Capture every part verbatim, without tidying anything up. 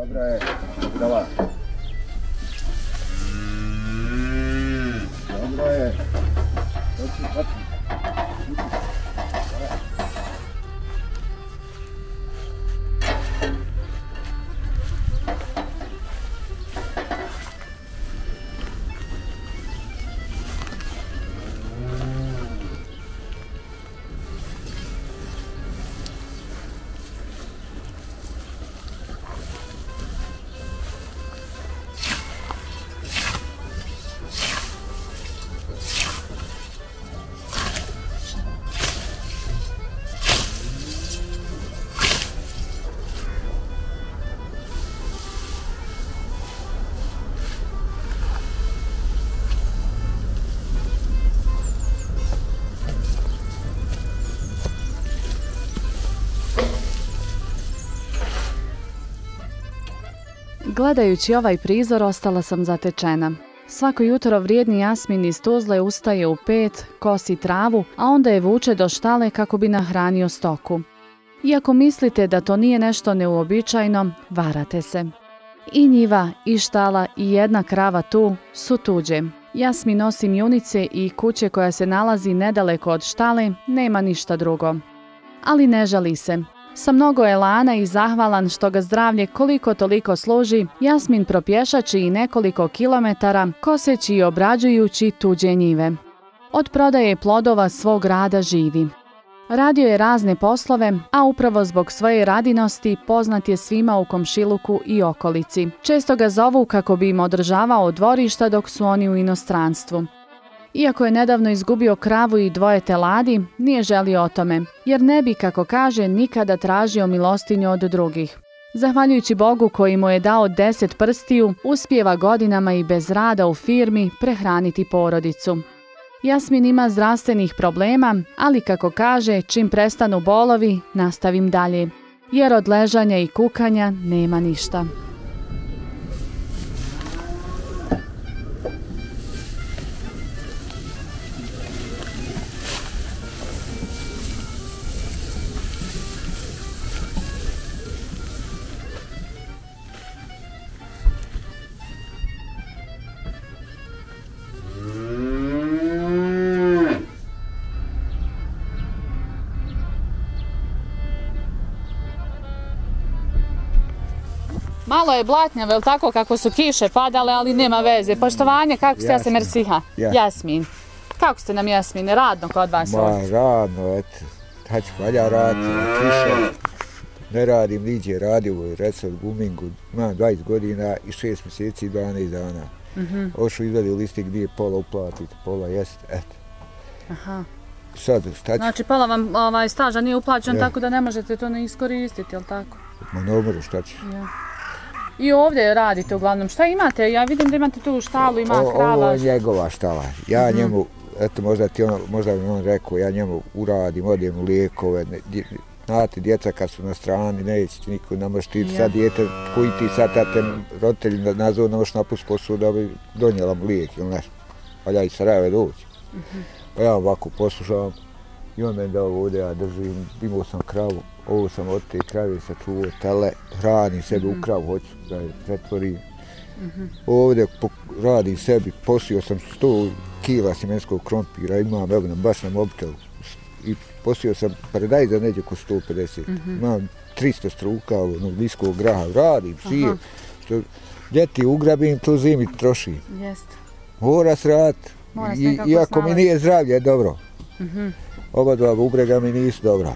Dobra je, dala. Dobra je. Hoći, hoći. Gledajući ovaj prizor ostala sam zatečena. Svako jutro vrijedni Jasmin iz Tuzle ustaje u pet, kosi travu, a onda je vuče do štale kako bi nahranio stoku. Iako mislite da to nije nešto neuobičajeno, varate se. I njiva, i štala, i jedna krava tu su tuđe. Jasmin osim junice i kuće koja se nalazi nedaleko od štale, nema ništa drugo. Ali ne žali se. Sa mnogo elana i zahvalan što ga zdravlje koliko toliko služi, Jasmin propješači i nekoliko kilometara koseći i obrađujući tuđe njive. Od prodaje plodova svog rada živi. Radio je razne poslove, a upravo zbog svoje radinosti poznat je svima u komšiluku i okolici. Često ga zovu kako bi im održavao dvorišta dok su oni u inostranstvu. Iako je nedavno izgubio kravu i dvoje teladi, nije želio o tome, jer ne bi, kako kaže, nikada tražio milostinju od drugih. Zahvaljujući Bogu koji mu je dao deset prstiju, uspijeva godinama i bez rada u firmi prehraniti porodicu. Jasmin ima zdravstvenih problema, ali kako kaže, čim prestanu bolovi, nastavim dalje, jer od ležanja i kukanja nema ništa. Malo je blatnjavo, je li tako, kako su kiše padale, ali nema veze. Poštovanje, kako ste, ja se Mersiha? Jasmin. Kako ste nam, Jasmine, radno kod vas ovdje? Ma, radno, eto, hać valja raditi, kiša, ne radim, niđe radio, recimo u Gumingu, imam dvadeset godina i šest mjeseci i dvanaest dana. Ošu izvadio listik gdje pola uplatiti, pola jest, eto. Aha. Sad, šta ću? Znači, pola vam ovaj, staža nije uplaćen, tako da ne možete to ne iskoristiti, je li tako? Ma, ne umiru, šta ću? I ovdje radite uglavnom. Šta imate? Ja vidim da imate tu štalu, ima krava. Ovo je njegova štala. Ja njemu, eto možda ti on, možda mi on rekao, ja njemu uradim, odijem u lijekove. Znate, djeca kad su na strani, neće ti niko, ne možeš ti sad dijete, koji ti sad tate roditelji nazove, ne možeš napustiti posao da bi donijela mu lijek ili nešto. Valja iz Sarajeve doći. Pa ja ovako poslušavam i on me dao ovdje, ja držim, imao sam kravu. Ovo sam od te krave sačuvao, tele, hranim sebi u kravu, hoću da je pretvorim. Ovdje radim sebi, posio sam sto kila sjemenskog krompira, imam evo baš na mobitelu. I posio sam paradajz za neđe oko sto pedeset. Imam tristo struka, onog niskog graha, radim, sijem. Ljeti ugrabim, to zimi trošim. Mora se raditi, iako mi nije zdravlje, dobro. Oba dva bubrega mi nisu dobra.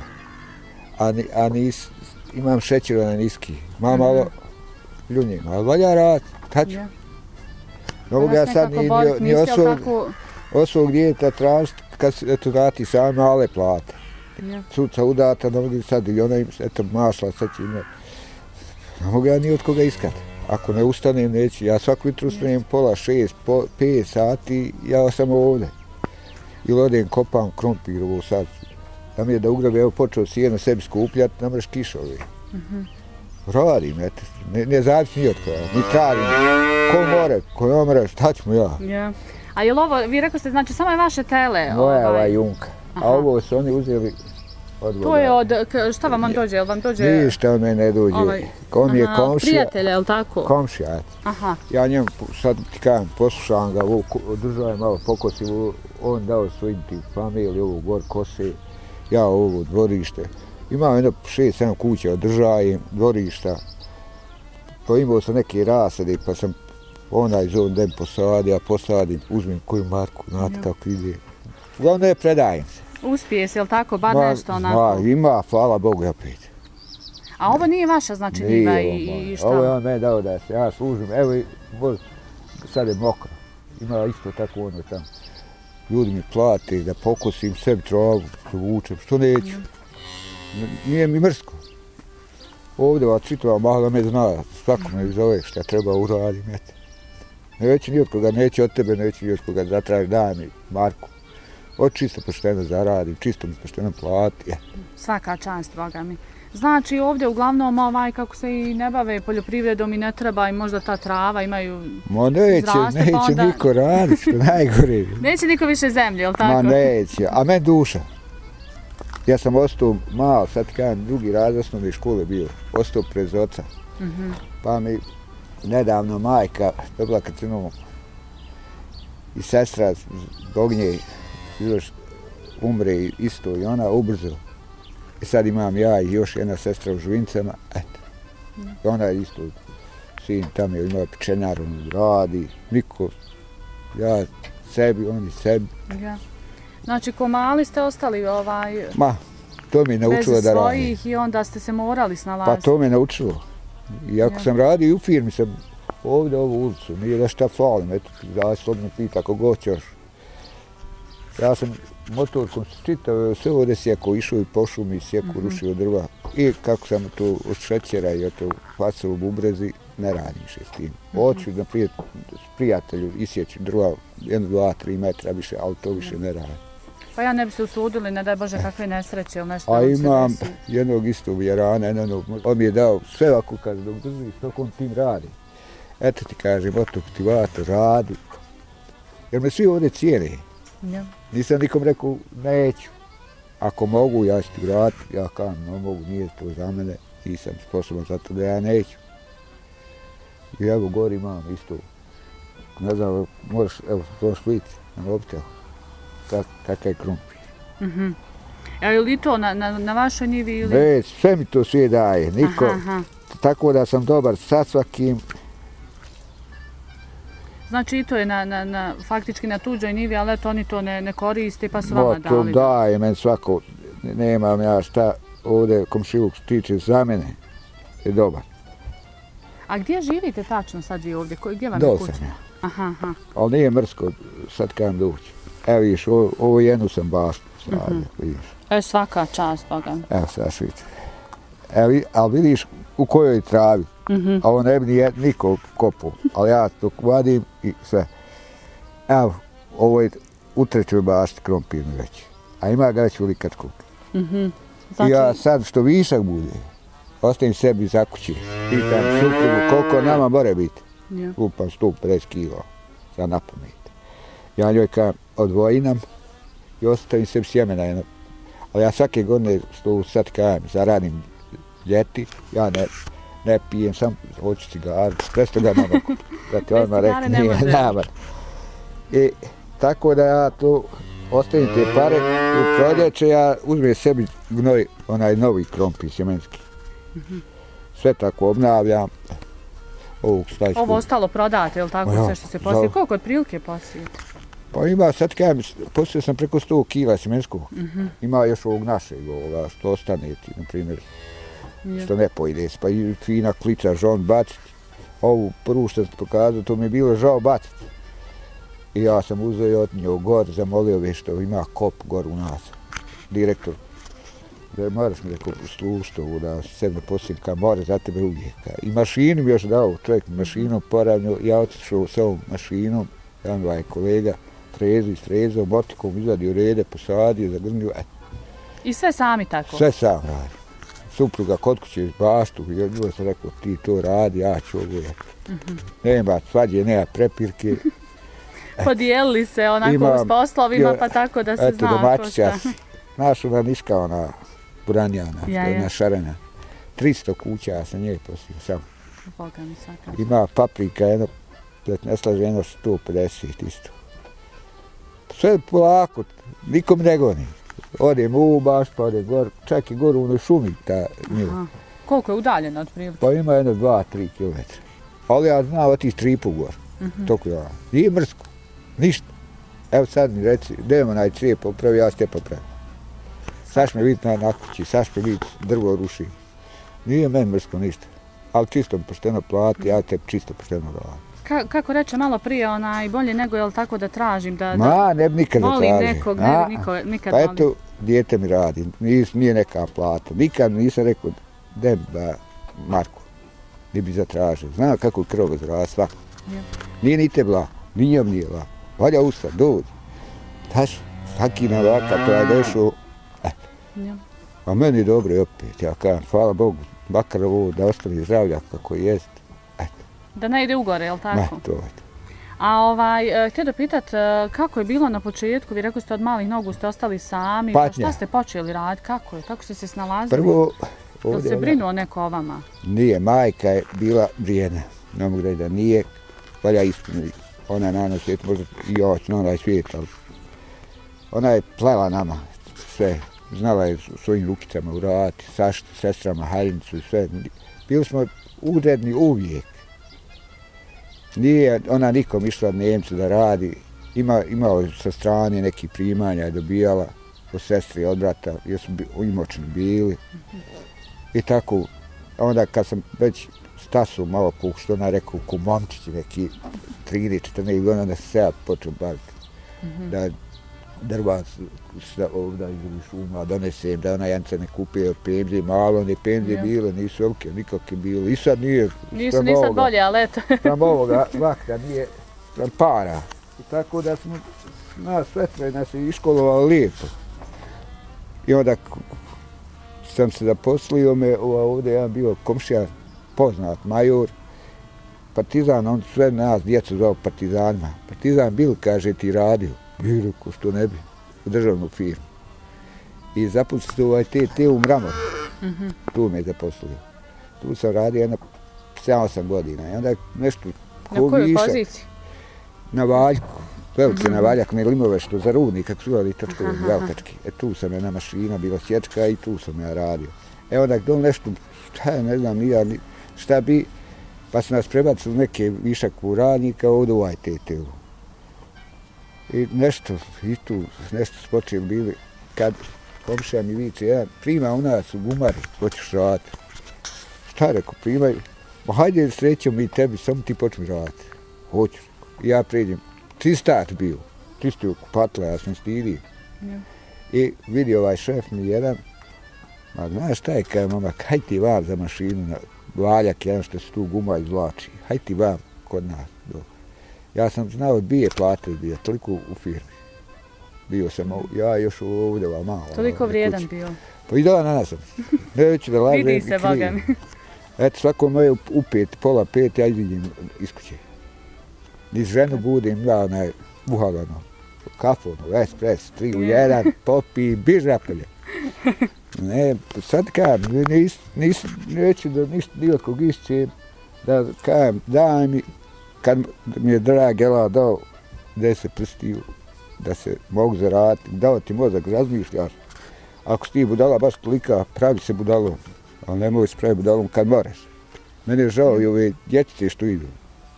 A nis, imam šećera na niski, imam malo ljunjim, ali valja rad, taču. Ne mogu ja sad ni osvog dijeta tražiti kad se dati same male plate. Cuca udata, ne mogu sad i ona im, eto mašla, sad će imati. Ne mogu ja ni od koga iskati. Ako ne ustanem, neću. Ja svaku jutru ustanem pola šest, pet sati, ja sam ovdje. Ili odem kopam krompir ovo sad. Da mi je da ugrabe, evo počeo sjeno sebi skupljati, ne mreš kišovi. Radim, eto, ne zavisi ni od koja, ni trarim. Ko more, ko ne more, šta ću mu ja? A je li ovo, vi rekao ste, znači samo je vaše tele? Moja ova junka. A ovo su oni uzeli To je od, šta vam on dođe, jel vam dođe? Ništa od mene ne dođe. Ko mi je komšija. Prijatelja, jel tako? Komšija. Ja njemu, sad ti kažem, poslušavam ga, održao je malo pokosi, on dao svojim ti familiji, ovo gor kose, ja ovo dvorište. Imam jedno šest, sedam kuća, održajem dvorišta. Pa imao sam neke rasade, pa sam onaj zovem da im posadi, ja posadim, uzmem koju marku, znate kako ide. Uglavnom ne predajem se. Uspije se, jel tako, bar nešto onako? Ima, hvala Bogu, opet. A ovo nije vaša, znači, njiva i šta? Ovo je on meni dao da se ja služim, evo i sad je mokro. Ima isto tako ono tamo. Ljudi mi plate da pokosim sebi travu, provučem, što neću. Nije mi mrsko. Ovdje ova čitava mahla me zna, svako me zove šta treba uradim, eto. Neću ni od koga, neću od tebe, neću ni od koga zatraži, daj mi Marku. Od čisto pošteno zaradim, čisto mi pošteno plati. Svaka čast, Boga mi. Znači ovdje uglavnom ovaj kako se i ne bave poljoprivredom i ne treba i možda ta trava imaju Ma neće, neće niko raditi, što najgore. Neće niko više zemlje, jel tako? Ma neće, a meni duša. Ja sam ostao malo, sad kažem, drugi razred osnovne škole bio, ostao prez oca. Pa mi nedavno majka dobila karcinom i sestra zbog nje još umre isto i ona ubrzo. I sad imam ja i još jedna sestra u Žvincama, eto. I ona je isto, sin tamo je imao pečenar, on radi, niko, ja sebi, oni sebi. Znači, ko mali ste ostali ovaj... Ma, to mi je naučilo da radim. Bez svojih i onda ste se morali snalaziti. Pa to me naučilo. I ako sam radio i u firmi sam ovdje ovu ulicu, nije da šta falim, eto, da se slobodno pita ako god ćeš. Ja sam motorkom čitao, sve ovdje sjeko, išao i po šumi, sjeko, rušio drva. I kako sam to od šećera i od facao u bubrezi, ne radim še s tim. Hoću na prijatelju isjeći drva, jedno, dva, tri metra više, ali to više ne radim. Pa ja ne bi se usudili, ne daj Bože kakve nesreće ili nešto. A imam jednog istog vjerana, jednog, on mi je dao sve ovako, kaže, dok držiš, dok on tim radi. Eto ti kaže, motokultivator, radi. Jer me svi ovdje cijeli. Nisam nikom rekao, neću. Ako mogu, ja ću ti vratiti, ja kažem, ne mogu, nije to za mene, nisam sposoban za to da ja neću. I evo, gori imam isto, ne znam, možeš, evo, to šlici, na mobitel, kakav je krumpir. Je li to na vašoj njivi ili? Već, sve mi to sve daje, niko, tako da sam dobar sa svakim. Znači i to je faktički na tuđoj njivi, ali eto oni to ne koriste pa su vama dali. To daje meni svako, nemam ja šta ovdje komšiluk tiče za mene, je dobar. A gdje živite tačno sad vi ovdje? Gdje vam je kuća? Dol sam ja. Ali nije mrsko, sad kam doći. Evo vidiš, ovo jednu sam baš sadio, vidiš. Evo svaka čast, Boga. Evo sad vidite. Evo, ali vidiš u kojoj travi. A ovo ne bi niko kopao, ali ja to vadim i sve. Evo, ovo je u trećoj bašti krompirno već. A ima ga već ulikat kupi. I ja sad što višak bude, ostavim sebi za kući. Pitam suprugu koliko nama more biti. Upam sto pedeset kila za napamet. Ja njoj kažem odvojinam i ostavim sebi sjemena jedno. Ali ja svake godine što sad kažem zaradim ljeti, ja ne... Ne pijem, sam hoću cigaru, presto ga nama kupiti. Zato je odmah rekao, nije nama. I tako da ja to ostavim te pare u proljeće, ja uzmem sebi gnoj, onaj novi krompir sjemenski. Sve tako obnavljam. Ovo ostalo prodate, je li tako sve što se posije? Koliko od prilike posije? Pa ima, sad kajem, posije sam preko sto kila sjemenskog. Ima još ovog našeg ovoga, što ostane ti, na primjer. Što ne pojede se, pa i fina klica žon baciti. Ovu prvu što sam pokazao, to mi je bilo žao baciti. I ja sam uzeo i odnio gor, zamolio već što ima kop gor u nas. Direktor, da moraš mi rekao slušati ovu, da se ne posijem, kao more za tebe uvijek. I mašinu mi još dao, čovjek mašinom poravnio, ja otišao s ovom mašinom, jedan dva je kolega, trezu istrezao, motikom izvadio rede, posadio, zagrnio, eto. I sve sami tako? Sve sam radi. Supruga kod kuće iz baštu, i njoj sam rekao ti to radi, ja ću ovo je. Nema svađe, nema prepirke. Podijelili se onako s poslovima, pa tako da se zna ko šta. Znaš ona niška ona Puranjana, jedna šarena. tristo kuća ja sam njej posio samo. Ima paprika, jedno, da ne slaže, jedno sto pedeset isto. Sve polako, nikom ne goni. Odem u baš, pa odem gor, čak i gor u onoj šumi ta njiva. Koliko je udaljena od prilike? Pa ima jedno dva, tri kilometra. Ali ja znam od tih tripu gor. Toko ja. Nije mrsko, ništa. Evo sad mi reci, idemo onaj crijep popravi, ja ste popravim. Saš me vidjeti na kući, saš me vidjeti drvo ruši. Nije meni mrsko ništa. Ali čisto pošteno plati, ja te čisto pošteno gledam. Ka, kako reče malo prije, onaj, bolje nego je li tako da tražim, da, da Ma, ne bi nikad da tražim. Molim nekog, ne bi niko, nikad molim. Pa eto, dijete mi radi, nis, nije neka plata. Nikad nisam rekao, de ba, Marko, ni bi zatražio. Zna kako krv zrava svako. Ja. Nije ni te bla, ni njom nije bla. Valja usta, dođi. Daš, svaki navaka, to je došao. Eto. Ja. A meni je dobro i opet, ja kažem, hvala Bogu, bakar ovo da ostane zdravlja kako jest. Da ne ide ugore, je li tako? Ne, to je to. A ovaj, htio da pitat, kako je bilo na početku? Vi rekli ste od malih nogu ste ostali sami. Patnja. Šta ste počeli raditi? Kako je? Kako ste se snalazili? Prvo... Jel se brinuo neko o vama? Nije, majka je bila vrijedna. Ne mogu reći da nije. Valja ispuniti. Ona je na nas svijet, možda i ja ću na onaj svijet, ali... Ona je plela nama sve. Znala je svojim rukicama uraditi, sašti, sestrama, haljnicu i sve. Bili smo uredni uvijek. Nije ona nikom išla Njemcu da radi, Ima, imao sa strane neki primanja je dobijala od sestri i od brata, jer su imoćni bili. I tako, onda kad sam već Stasu malo puštao, ona rekao ko momčići neki trideset četrnaest godina da se ja počeo baviti. Da drva ovdje iz šuma donesem, da ona jance ne kupije od penzije, malo ne penzije bile, nisu velike, nikakve bile. I sad nije... Nisu ni sad bolje, ali eto. Sprem ovoga vakta nije sprem para. I tako da smo nas svetre nas i iškolovali lijepo. I onda sam se zaposlio me, ovdje jedan bio komšija poznat, major, Partizan, on sve nas djecu zvao partizanima. Partizan bil, kaže, ti radio. I rekao, što ne bi, u državnu firmu. I zaposlio ovaj te, te u Mramoru. Mm-hmm. Tu me je zaposlio. Tu sam radio jedno sedam osam godina. I onda nešto ko na koju viša, poziciji? Na valjku. Velike mm-hmm. na valjak, ne limove što za rudnik, kako su ali točkovi velikački. E tu sam jedna mašina, bila sječka i tu sam ja radio. E onda dol nešto, šta ne znam, nija, šta bi, pa su nas prebacili neke višak u radnika, ovdje u ovaj te te. I nešto, i tu nešto spočeli bili, kad komšija mi viče, jedan prima u nas u gumari, hoćeš raditi. Šta rekao, primaju? Ma hajde srećemo mi tebi, samo ti počmi raditi. Hoću. I ja pređem. Čistat bio, čistio kupatla, ja sam stidio. Ja. I vidio ovaj šef mi jedan, ma znaš šta je, kaj mama, haj ti vam za mašinu, na valjak jedan što se tu guma izvlači, haj ti vam kod nas. Do. Ja sam znao dvije plate bio, toliko u firmi. Bio sam, ja još ovdje malo. Toliko vrijedan bio. Pa i da na nas sam. Neću da lažem. Vidi se, Boga mi. Eto, svako moje u pet, pola pet, ja vidim iz kuće. Niz ženu budem, ja onaj, buhalano, kafu, espres, tri u jedan, popi, biž napolje. Ne, sad kajem, nis, nis, neću da ništa nikog išćem, da kajem, daj mi, kad mi je drag jela dao deset prstiju, da se mogu zaraditi, dao ti mozak, razmišljaš. Ako si ti budala baš tolika, pravi se budalom, ali nemoj se pravi budalom kad moraš. Mene je žao i ove djetice što idu.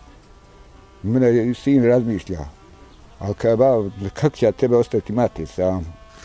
Mene je sin razmišlja, ali kad ba, kako će tebe ostaviti mati sam?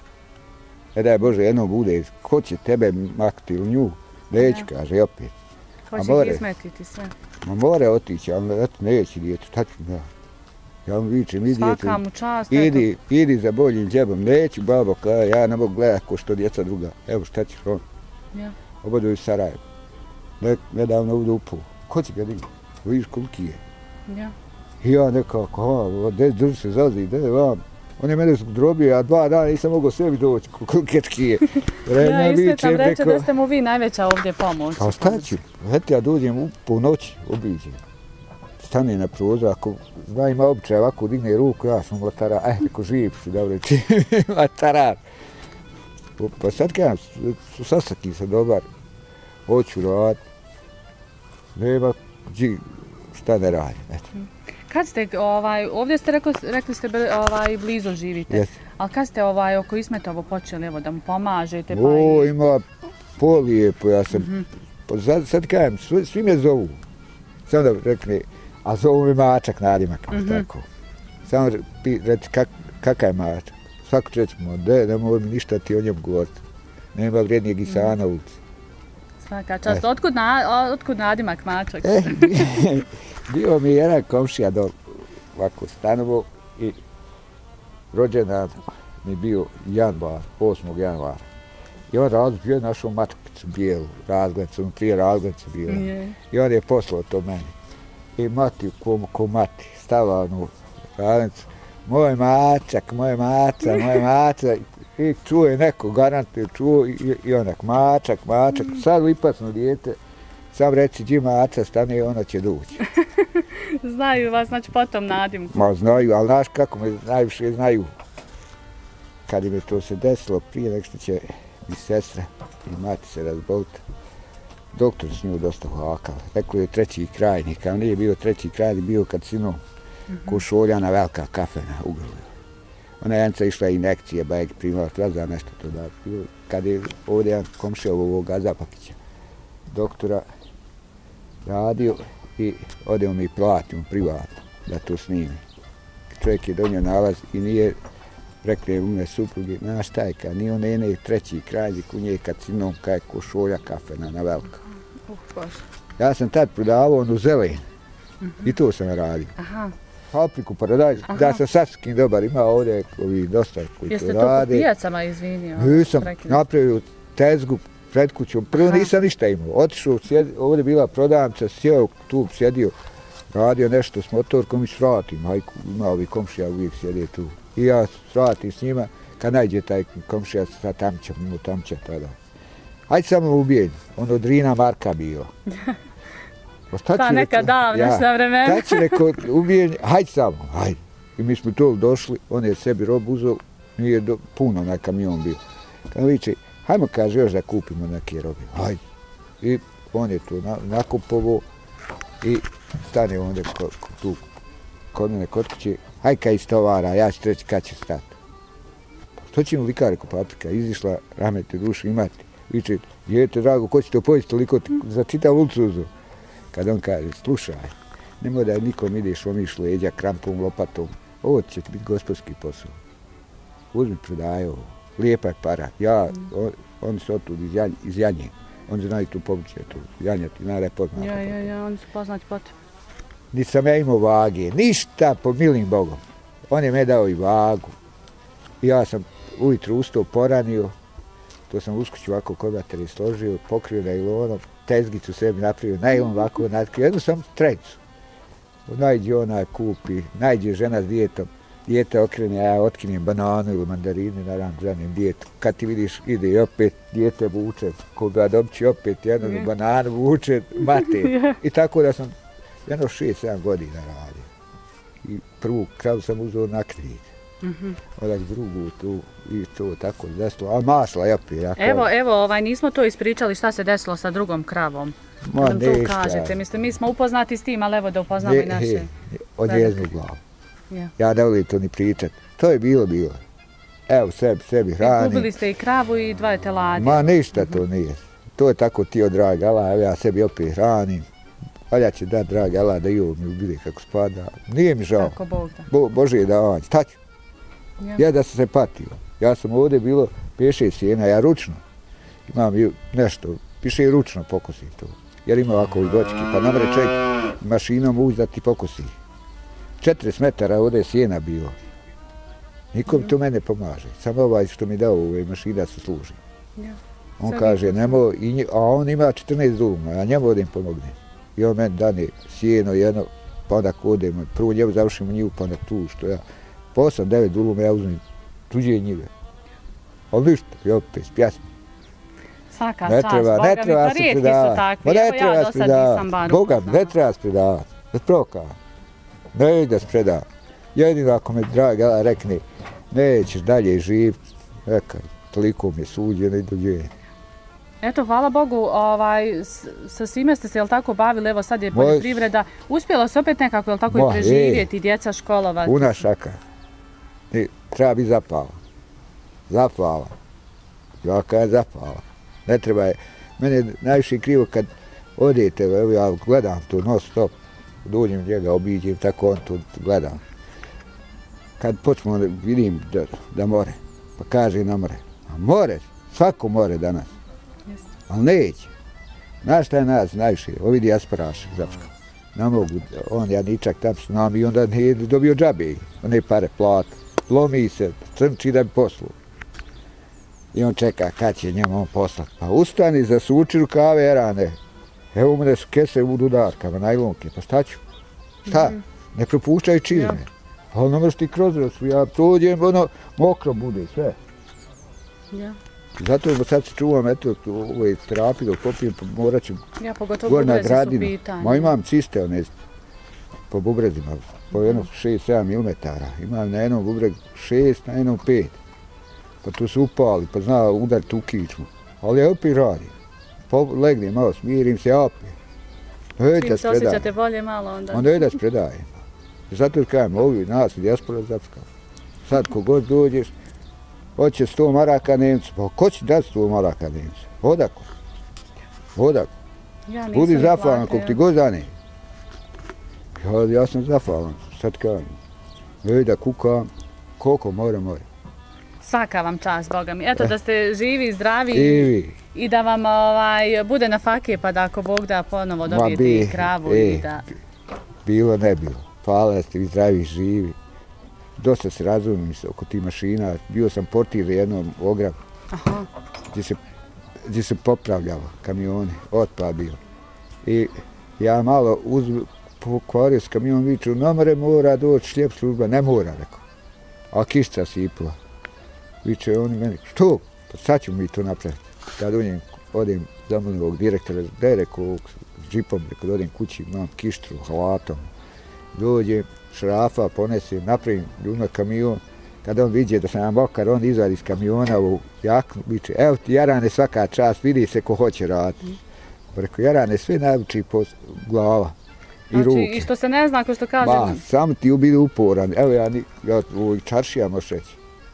E daj Bože, jednom bude, ko će tebe makti ili nju? Neću, ja. Kaže, opet. Ko će ih izmetiti sve? Ma mora otići, ali eto, neće djetu, tako da. Ja mu vičem, idi, svaka mu čast, idi, idi za boljim džebom, neću babo, kada ja ne mogu gledat ko što djeca druga. Evo šta ćeš on? Ja. Obodu iz Sarajeva. Ne, nedavno ovdje upao. Ko će ga digati? Vidiš koliki je. Ja. I ja nekako, ha, de, drži se zazi, de, vam. On je mene zdrobio, a dva dana nisam mogao sebi doći, koliki je. Ja, ispetam reče da ste mu vi najveća ovdje pomoć. A šta ću? Eto ja dođem u po noći, obiđem. Stane na prozor, ako zna ima običaj, ovako digne ruku, ja sam latara, eh, neko živ si, dobro, ti latara. Pa sad kažem, sastakim sam dobar, hoću rad, nema šta ne radim, eto. Kad ste, ovaj, ovdje ste rekli, rekli ste ovaj, blizu živite, yes. Ali kad ste ovaj, oko Ismetovo počeli evo, da mu pomažete? Pa o, i... ima polijepo, ja sam, mm-hmm. pa sad, sad kažem, svi, svi me zovu, samo da rekne, a zovu me Mačak nadimak, mm-hmm. tako. Samo reći kak, kakav je Mačak, svako će reći, de, ne mogu mi ništa ti o njemu govoriti, nema vrijednijeg Isana mm-hmm. ulici. Svaka čast, e. otkud, na, otkud nadimak Mačak? E, bio mi jedan komšija do ovako stanovo i rođendan mi bio januar, osmog januara. I on razlog bio našao mačkicu bijelu, razglednicu, prije razglednicu bila. Yeah. I on je poslao to meni. I mati, ko, ko mati, stava onu razglednicu, moj Mačak, moj Mačak, moj Mačak. I čuje neko, garantuje, čuje i, i onak Mačak, Mačak. Sad lipasno dijete, sam reći gdje Mača stane, ona će doći. Znaju vas, znači potom nadimku. Ma znaju, ali znaš kako me najviše znaju. Kad im je to se desilo, prije nek što će mi sestra i mati se razboliti, doktor s nju dosta hvakao. Rekao je treći krajnik, ali nije bio treći krajnik, bio kad sinu mm-hmm. Košoljana velika kafena u grlu. Ona jednica išla injekcije, ba je primala tvaza nešto to da. Kad je ovdje jedan komšija ovog Azapakića, doktora, radio i odemo mi platimo privatno da to snimi. Čovjek je donio nalaz i nije rekli u mene suprugi, znaš šta je, kad nije on ene treći krajnik u njej kad sinom kaj košolja kafena na velika. Uh, ja sam tad prodavao onu zelen uh-huh. i to sam radio. Aha. Papriku, paradajz, da sam sasvim dobar, ima ovdje ovi dosta koji Jeste to rade. Jeste to po pijacama izvinio? Nisam napravio tezgu pred kućom, prvo Aha. nisam ništa imao. Otišao, sjedi, ovdje bila prodavnica, sjeo tu, sjedio, radio nešto s motorkom i svratim. Hajku, ima ovi komšija uvijek sjede tu. I ja svratim s njima, kad najde taj komšija sa tamćem, mimo tamća tada. Hajde samo ubijen, ono Drina Marka bila. Pa, pa neka davnašna ja, vremena. Tad će rekao, ubijen, hajde samo, hajde. I mi smo tu došli, on je sebi robu uzeo, nije do, puno na kamion bio. Kad viče, hajmo kaže još da kupimo neke robe, hajde. I on je tu na, nakupovo i stane onda ko, ko, tu kod mene kod kuće, hajde kaj istovara, ja ću reći kad će stati. Što će mu lika, rekao paprika, izišla, ramete dušu imati. Viče, djete drago, ko će to pojesti toliko za čitav ulicu uzeo. Kad on kaže, slušaj, nemoj da nikom ideš omiš leđa, krampom, lopatom, ovo će biti gospodski posao. Uzmi prodaj ovo, lijepa je para. Ja, on, oni su otud iz, Jan, iz Janje, oni znaju tu pomoći, tu Janja ti nare poznata. Ja, ja, ja, oni su poznati potom. Nisam ja imao vage, ništa po milim Bogom. On je me dao i vagu. I ja sam ujutru ustao, poranio, to sam uskuću ovako kobateri složio, pokrio najlonom, tezgicu sebi napravio, najlon ovako natkrio, jednu sam treću. Najde ona kupi, najde žena s dijetom, dijete okrene, ja otkinem bananu ili mandarinu, naravno žanim dijetu. Kad ti vidiš, ide i opet dijete vuče, koga dobći opet jednu yeah. bananu vuče, mate. Yeah. I tako da sam jedno šest, sedam godina radio. I prvu kravu sam uzeo na kredit. Mm-hmm. Odak drugu tu i to tako desilo, ali mašla je opet. Jako... Evo, evo, ovaj, nismo to ispričali šta se desilo sa drugom kravom. Ma nam to kažete, mislim, mi smo upoznati s tim, ali evo da upoznamo ne, i naše. He, od jeznu glavu. Yeah. Ja ne volim to ni pričat. To je bilo, bilo. Evo, sebi, sebi hranim. Izgubili ste i kravu i dva teladi. Ma ništa mm-hmm. to nije. To je tako ti od drag Allah, evo ja sebi opet hranim. Valja će da drag Allah da i ovo mi ubili kako spada. Nije mi žao. Tako Bog da. Bo, Bože je davanje. Šta ću? Ja. ja da sam se patio. Ja sam ovdje bilo peše sjena, ja ručno. Imam nešto, piše i ručno pokosim to. Jer ima ovako i dočki, pa nam reče mašinom ući da ti pokosi. četrdeset metara ovdje sjena bilo. Nikom to mene pomaže. Samo ovaj što mi dao ove mašina se služi. Ja. On Sad kaže, nemo, i nje, a on ima četrnaest duma, a njemu odem pomogne. I on meni dane sjeno jedno, pa onda odemo, prvo njemu završimo njivu, pa onda tu što ja. Po osam, devet duluma ja uzmem tuđe njive. Ali ništa, i opet, spjasni. Svaka čast, Boga mi, pa rijetki su takvi. Evo ja do sad nisam bar upoznala. Boga mi, ne treba se predavati. Da sprokava. Ne ide se predavati. Jedino ako me draga rekne, nećeš dalje živjeti, rekaj, toliko mi je suđeno i dođenje. Eto, hvala Bogu, ovaj, sa svime ste se, jel tako, bavili, evo sad je poljoprivreda. Uspjelo se opet nekako, jel tako, i preživjeti, djeca školovati? Puna šaka. Treba biti zapala. Zapala. Jaka je zapala. Ne treba je. Mene je najviše krivo kad odete, evo ja gledam to non stop. Dođem njega, obiđem, tako on tu gledam. Kad počnemo vidim da, da more, pa kaže na more. A more, svako more danas. Ali neće. Znaš šta je nas najviše? Ovi dijasporaši, zapravo. Ne mogu, on Janičak tam s nama i onda je dobio džabe, one pare plata. Lomi se, crnči da bi poslu. I on čeka kad će njemu on poslati. Pa ustani, zasuči rukave, Erane. Evo mene kese u rudarkama, najlonke, pa šta ću? Šta? Ne propuštaj čizme. Ali ne možeš ti kroz rasu, ja prođem, ono, mokro bude, sve. Zato sad se čuvam, eto, ovo je terapij, dok popijem, morat ću gore na gradinu. Ma imam ciste, one, po bubrezima, po jedno šest sedam milimetara. Imam na jednom bubregu šest, na jednom pet. Pa tu se upali, pa zna udariti u kičmu. Ali ja opet radim. Legnem malo, smirim se, ja opet. Čim se osjećate bolje malo onda? Onda je da spredajem. Zato kažem, ovi nas u dijaspora zapskali. Sad kogod dođeš, hoće sto maraka Nemcu. Pa ko će dati sto maraka Nemcu? Odako? Odako? Budi zahvalan kog ti god dane. Ja sam zahvalan, sad kažem. Ej da kukam, koliko more, more. Svaka vam čast, Boga mi. Eto da ste živi, zdravi i da vam bude na fake, pa da ako Bog da ponovo dobijete i kravu i da... Bilo, ne bilo. Hvala da ste vi zdravi, živi. Dosta se razumijem oko tih mašina. Bio sam portir jednom ograv, gdje se popravljalo kamione, otpad bio. I ja malo pokvario s kamion, viču, ne more mora doći šlijep služba, ne mora, rekao. A kišca sipla. Viče oni meni, što? Pa sad ćemo mi to napraviti. Kad odem zamolnim ovog direktora, da je rekao s džipom, rekao da odem kući, imam kištru, halatom. Dođem, šrafa, ponesem, napravim ljudima kamion. Kada on vidje da sam ja mokar, on izvadi iz kamiona ovu jaknu, viče, evo ti Jarane svaka čast, vidi se ko hoće raditi. Rekao, Jarane sve navuči po glava i ruke. Znači, i što se ne zna, ko što kaže... Ba, samo ti ubili uporan. Evo ja, ja u čaršija možeš reći.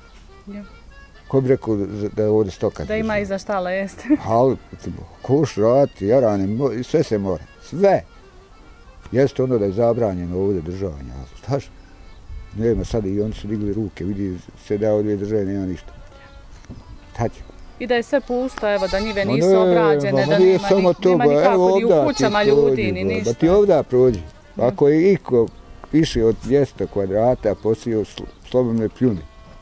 Ko bi rekao da je ovdje stoka? Da ima i za štala, jeste. Ali, koš raditi, Jarane, sve se mora, sve. Jeste ono da je zabranjeno ovdje državanje, ali staš? Nema sad i oni su digli ruke, vidi se da ovdje države nema ništa. Šta će? I da je sve pusto, evo, da njive nisu obrađene, da nema nikako ni u kućama ljudi, ni ništa. Da ti ovdje prođi. Ako je iko više od dvjesto kvadrata posio slobodne pljune,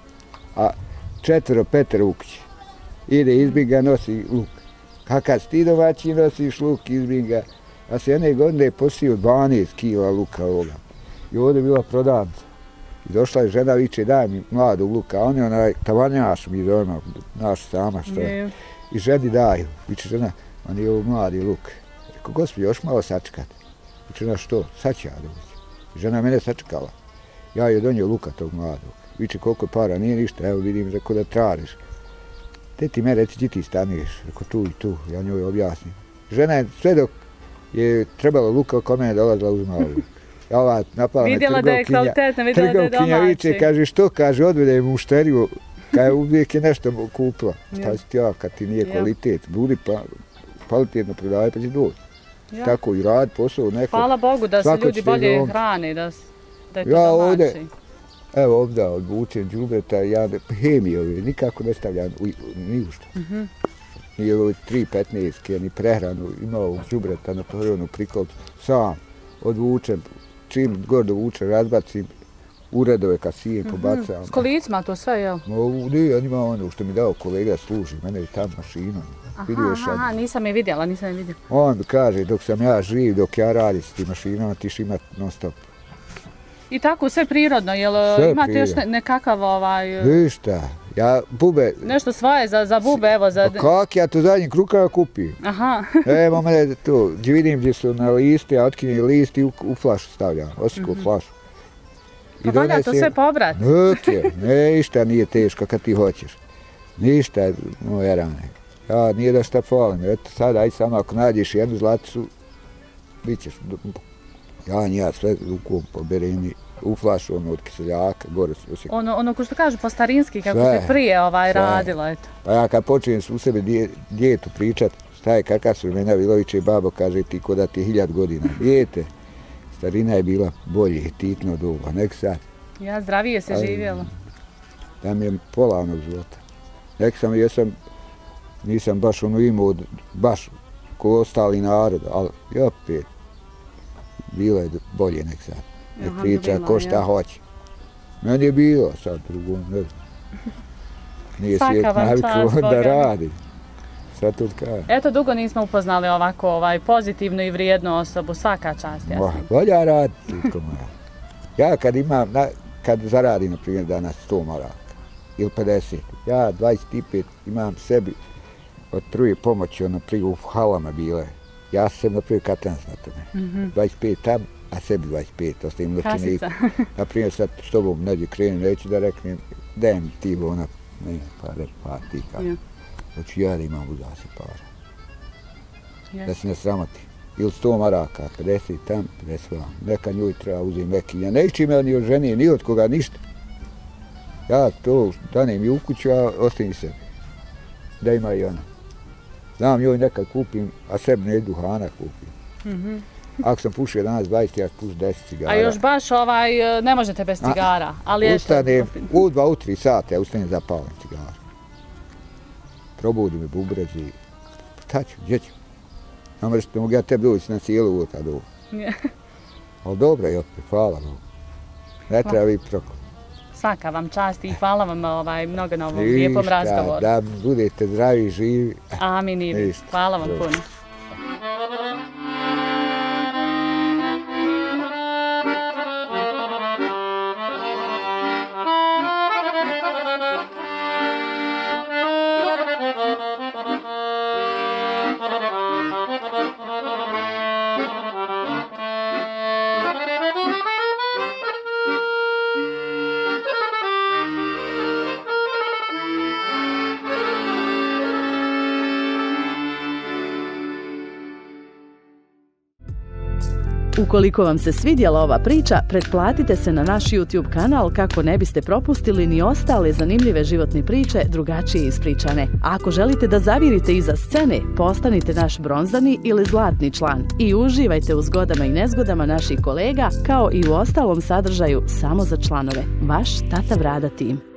a četvero, petero u kući, ide izbiga, nosi luk. Kakav ti domaći nosiš luk, izbiga, a se jedne godine je posio dvanaest kila luka ovoga. I ovdje je bila prodavnica. I došla je žena, viče, daj mi mladog luka, a on je onaj tavanjaš mi dojma, naš sama što je. I ženi daju, viče žena, on je ovo mladi luk. Rekao, gospodi, još malo sačekati. Viče žena, što? Sad će ja doći. Žena mene sačekala. Ja je donio luka tog mladog. Viče, koliko je para, nije ništa, evo vidim, rekao da tražiš. Te ti me reci, gdje ti stanuješ? Rekao, tu i tu, ja njoj objasnim. Žena je sve dok je trebalo luka, kod mene dolazila uzmala luk. Ova napala me trgovkinja, trgovkinja viče, kaže, što, kaže, odvede mu mušteriju, kaže, uvijek je nešto kupila. Šta si ti ja, kad ti nije kvalitet, budi kvalitetno prodavaj pa će doći. Tako i rad, posao, neko. Hvala Bogu da se ljudi bolje hrane, da je to domaći. Evo ovdje odvučen đubreta, ja hemije ove, nikako ne stavljam ni u što. Nije ove tri petnaestke, ni prehranu, imao ovog đubreta na pronu prikolcu, sam odvučen, čim god dovučen, razbacim, uredove kasije pobacam. S kolicima to sve, jel? Ne, on ima ono što mi dao kolega služi, mene je tam mašinom. Aha, nisam je vidjela, nisam je vidjela. On kaže, dok sam ja živ, dok ja radim s tim mašinama, ti će imati non stop. I tako, sve prirodno, jel imate još nekakav ovaj... Ništa, ja bube... Nešto svoje za bube, evo za... Pa kak, ja to zadnjih krukava kupim. Aha. Evo mene to, gdje vidim gdje su na listi, ja otkinjem list i u flašu stavljam, osjeku flašu. Pa valja to sve povrat? Nuke, ništa nije teško kad ti hoćeš. Ništa, moja rane. Ja nije da šta falim, eto sad, aj samo ako nađeš jednu zlaticu, bit ćeš, ja nija sve rukom pobereni, u flašu ono od kiseljaka, gore se osjekam. Ono, ono ko što kažu po starinski, kako sve, se prije ovaj sve. radilo, eto. Pa ja kad počnem u sebi dje, djetu pričat, šta je, kakva su vremena Vilovića i babo, kaže ti ko da ti hiljad godina. Dijete, starina je bila bolje, titno doba, nek sad. Ja, zdravije se ali, živjelo. Da mi je pola onog života. Nek sam, jesam, nisam baš ono imao, baš ko ostali narod, ali i opet, bilo je bolje nek sad. Nek priča ko šta hoće. Meni je bilo sad drugom, ne znam. Nije svijet navikao da radi. Sad to kažem. Eto, dugo nismo upoznali ovako ovaj, pozitivnu i vrijednu osobu, svaka čast, jasno. Volja raditi, moja. Ja kad imam, na, kad zaradim, na primjer, danas sto maraka ili pedeset, ja dvadeset pet imam sebi od truje pomoći, ono prije u halama bile. Ja sam na primjer katans na tome. Mm-hmm. dvadeset pet tam, a sebi dvadeset pet, ostavim novčaniku. Na primjer, sad s tobom neđe krenem, neću da reknem, daj mi ti ona, ne, pa reći, pa ti kako. Ja. Hoću ja da imam u zase para. Yes. Da se ne sramati. Ili sto maraka, pedeset tam, pedeset vam. Neka njoj treba uzeti mekinja. Neći me ni od žene, ni od koga, ništa. Ja to danem i u kuću, a ostavim sebi. Da ima i ona. Znam joj nekad kupim, a sebi ne duhana kupim. Mm-hmm. Ako sam pušio danas dvadeset, ja pušim deset cigara. A još baš ovaj, ne možete bez cigara. Ali ustanem, u dva, u tri sata, ja ustanem zapalim cigara. Probudi me bubrezi. Šta ću, gdje ću? Ne možete mogu ja tebi doći na cijelu uvod tad ovo. Ali dobro je opet, hvala Bogu. Ne treba biti proko. Svaka vam čast i hvala vam ovaj, mnogo na ovom lijepom razgovoru. Da budete zdravi i živi. Amin i hvala vam puno. Ukoliko vam se svidjela ova priča, pretplatite se na naš YouTube kanal kako ne biste propustili ni ostale zanimljive životne priče drugačije ispričane. A ako želite da zavirite iza scene, postanite naš bronzani ili zlatni član i uživajte u zgodama i nezgodama naših kolega kao i u ostalom sadržaju samo za članove. Vaš Tata Brada tim.